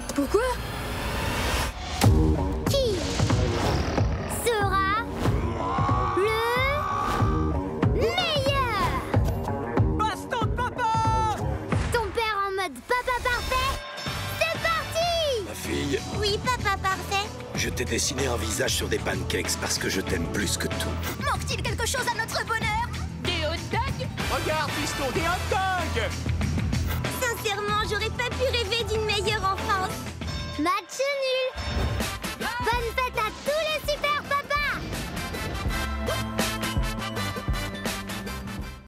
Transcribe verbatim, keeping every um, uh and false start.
Pourquoi? Qui sera le meilleur? Baston de papa! Ton père en mode papa parfait? C'est parti! Ma fille, Oui, papa parfait. je t'ai dessiné un visage sur des pancakes parce que je t'aime plus que tout. Manque-t-il quelque chose à notre bonheur? Des hot dogs? Regarde, piston, des hot dogs! Sincèrement, j'aurais pas pu rêver d'une meilleure enfance. Match nul!